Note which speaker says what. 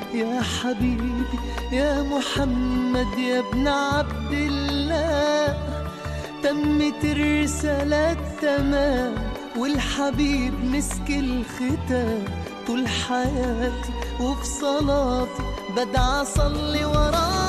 Speaker 1: يا حبيبي يا محمد يا ابن عبد الله. تمت الرسالة تمام والحبيب مسك الختام. طول حياتي وفي صلاتي بدعى أصلي وراه.